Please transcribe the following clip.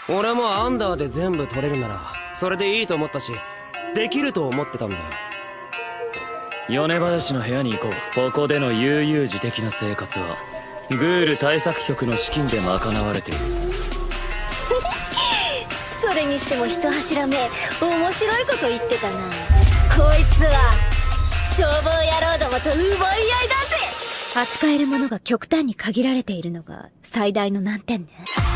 俺もアンダーで全部取れるならそれでいいと思ったし、できると思ってたんだよ。 米林の部屋に行こう。ここでの悠々自適な生活はグール対策局の資金で賄われている。 それにしても一柱目面白いこと言ってたな。こいつは消防野郎どもと奪い合いだぜ。扱えるものが極端に限られているのが最大の難点ね。